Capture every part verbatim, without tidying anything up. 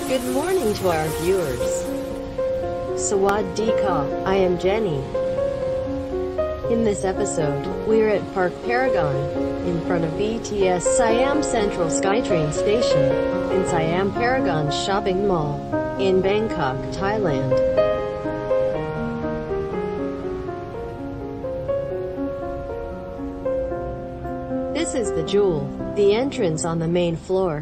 Good morning to our viewers. Sawadee ka, I am Jenny. In this episode, we're at Park Paragon, in front of B T S Siam Central SkyTrain Station, in Siam Paragon Shopping Mall, in Bangkok, Thailand. This is the Jewel, the entrance on the main floor.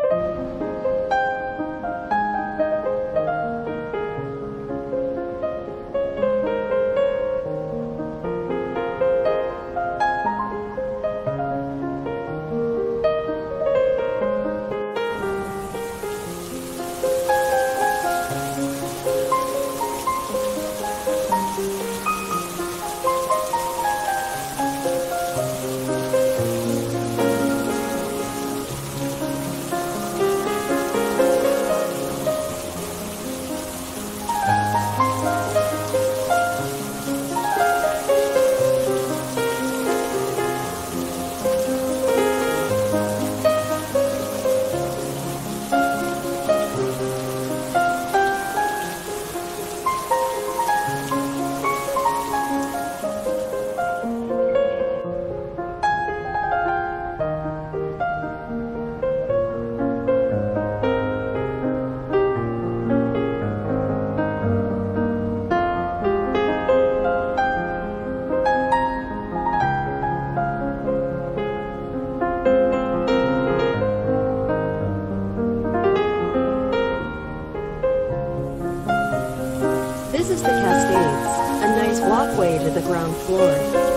This is the Cascades, a nice walkway to the ground floor.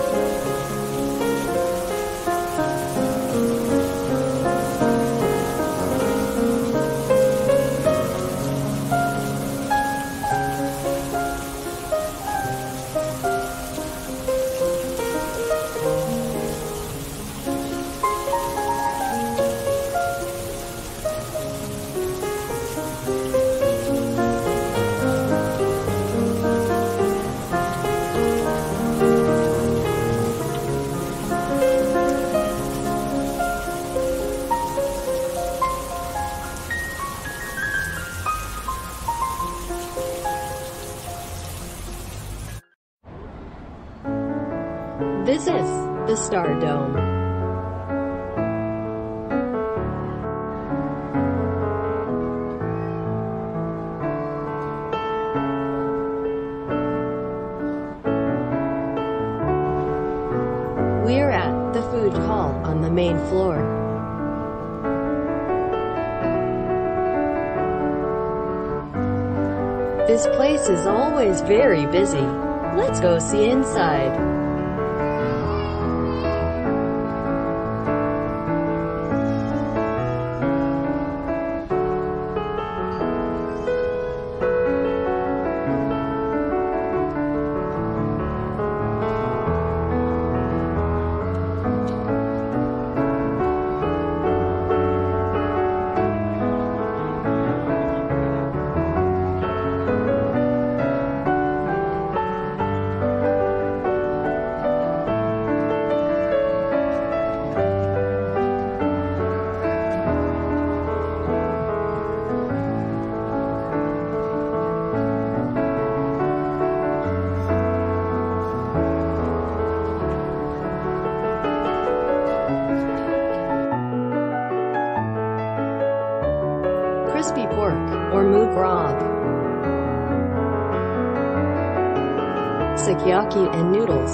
This is the Star Dome. We're at the food hall on the main floor. This place is always very busy. Let's go see inside. Crispy pork, or moog rob, sukiyaki and noodles,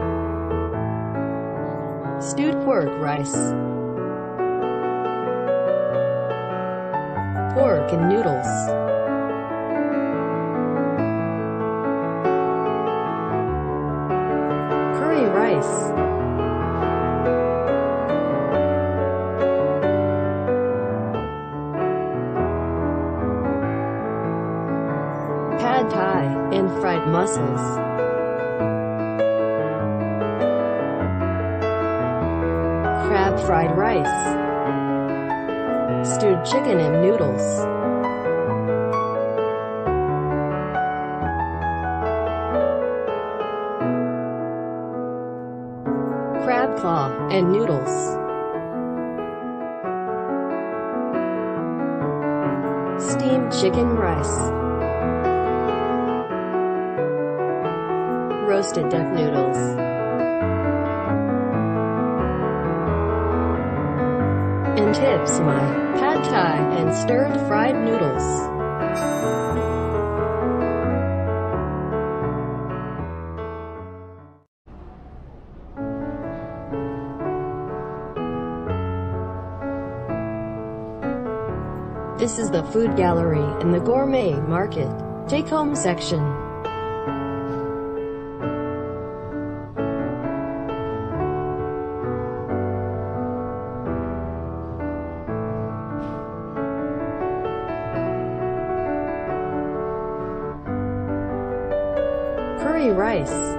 stewed pork rice, pork and noodles, curry rice, pad thai, and fried mussels. Crab fried rice. Stewed chicken and noodles. Crab claw and noodles. Steamed chicken rice. Roasted duck noodles. And tips my pad thai and stirred fried noodles. This is the food gallery in the gourmet market take-home section. Curry rice.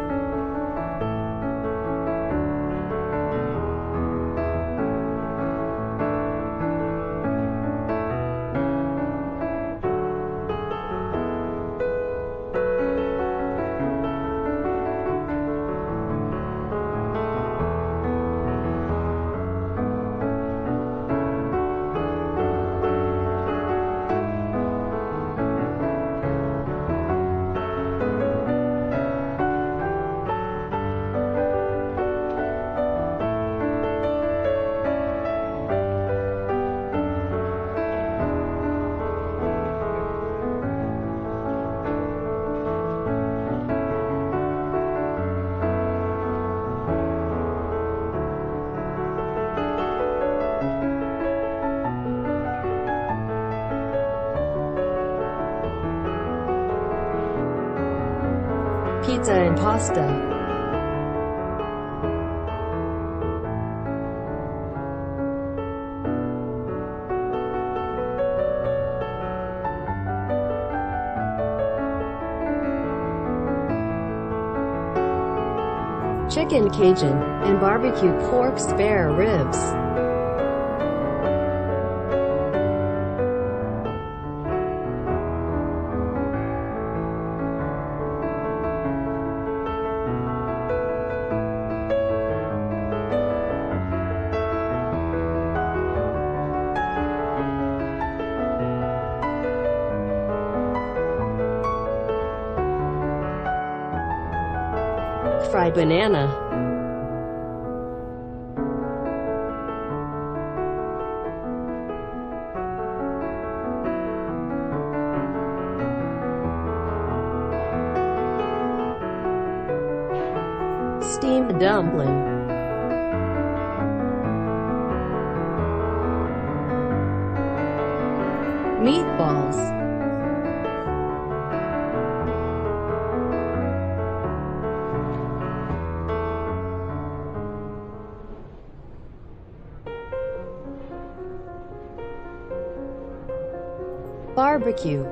Pizza and pasta. Chicken Cajun and barbecue pork spare ribs. Fried banana. Steamed dumpling. Meatballs. Barbecue.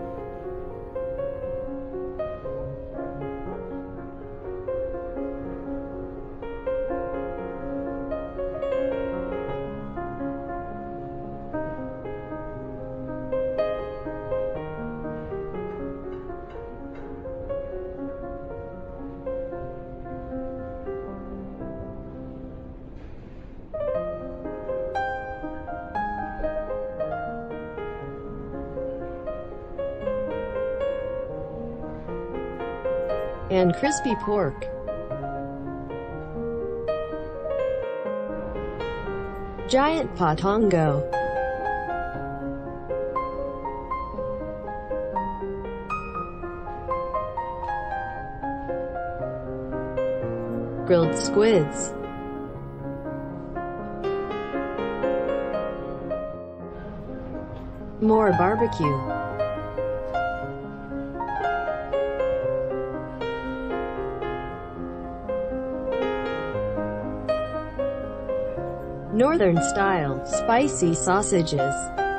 And crispy pork. Giant patongo. Grilled squids. More barbecue. Northern-style spicy sausages.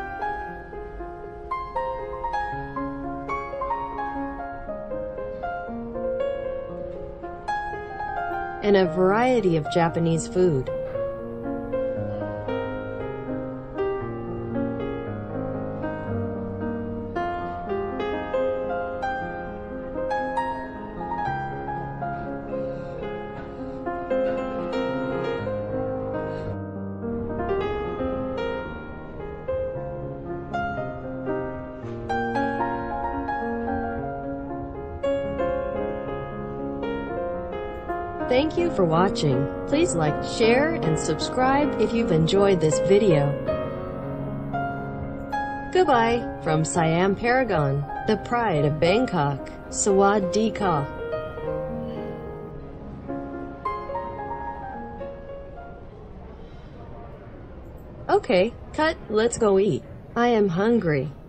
And a variety of Japanese food. Thank you for watching. Please like, share, and subscribe if you've enjoyed this video. Goodbye, from Siam Paragon, the pride of Bangkok. Sawadee ka. Okay, cut, let's go eat. I am hungry.